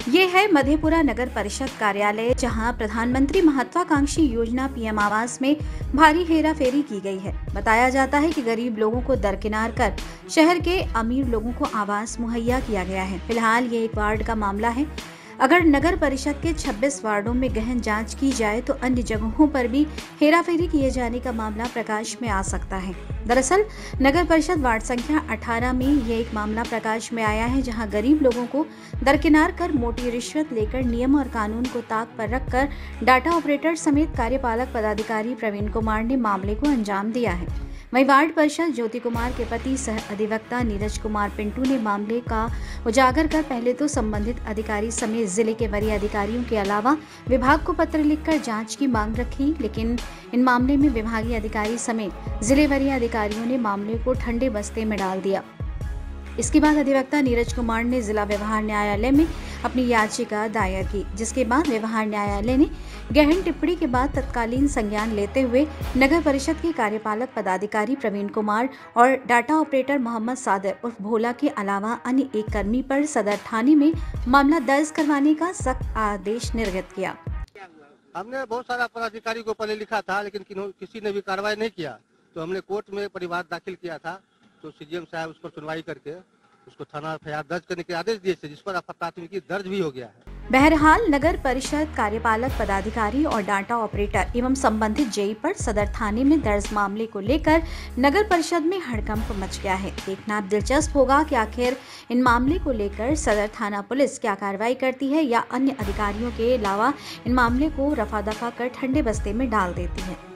ये है मधेपुरा नगर परिषद कार्यालय, जहां प्रधानमंत्री महत्वाकांक्षी योजना पीएम आवास में भारी हेराफेरी की गई है। बताया जाता है कि गरीब लोगों को दरकिनार कर शहर के अमीर लोगों को आवास मुहैया किया गया है। फिलहाल ये एक वार्ड का मामला है। अगर नगर परिषद के 26 वार्डों में गहन जांच की जाए तो अन्य जगहों पर भी हेराफेरी किए जाने का मामला प्रकाश में आ सकता है। दरअसल नगर परिषद वार्ड संख्या 18 में यह एक मामला प्रकाश में आया है, जहां गरीब लोगों को दरकिनार कर मोटी रिश्वत लेकर नियम और कानून को ताक पर रखकर डाटा ऑपरेटर समेत कार्यपालक पदाधिकारी प्रवीण कुमार ने मामले को अंजाम दिया है। वहीं वार्ड पार्षद ज्योति कुमार के पति सह अधिवक्ता नीरज कुमार पिंटू ने मामले का उजागर कर पहले तो संबंधित अधिकारी समेत जिले के वरीय अधिकारियों के अलावा विभाग को पत्र लिखकर जांच की मांग रखी, लेकिन इन मामले में विभागीय अधिकारी समेत जिले वरीय अधिकारियों ने मामले को ठंडे बस्ते में डाल दिया। इसके बाद अधिवक्ता नीरज कुमार ने जिला व्यवहार न्यायालय में अपनी याचिका दायर की, जिसके बाद व्यवहार न्यायालय ने गहन टिप्पणी के बाद तत्कालीन संज्ञान लेते हुए नगर परिषद के कार्यपालक पदाधिकारी प्रवीण कुमार और डाटा ऑपरेटर मोहम्मद सादिर उर्फ भोला के अलावा अन्य एक कर्मी पर सदर थाने में मामला दर्ज करवाने का सख्त आदेश निर्गत किया। हमने बहुत सारा पदाधिकारी को पहले लिखा था, लेकिन किसी ने भी कार्रवाई नहीं किया, तो हमने कोर्ट में परिवार दाखिल किया था। तो सीजीएम साहब उस पर सुनवाई करके उसको थाना एफआईआर दर्ज करने के आदेश दिए थे, जिस पर प्राथमिकी दर्ज भी हो गया है। बहरहाल नगर परिषद कार्यपालक पदाधिकारी और डाटा ऑपरेटर एवं संबंधित जेई पर सदर थाने में दर्ज मामले को लेकर नगर परिषद में हड़कंप मच गया है। देखना अब दिलचस्प होगा कि आखिर इन मामले को लेकर सदर थाना पुलिस क्या कार्रवाई करती है या अन्य अधिकारियों के अलावा इन मामले को रफा दफा कर ठंडे बस्ते में डाल देती है।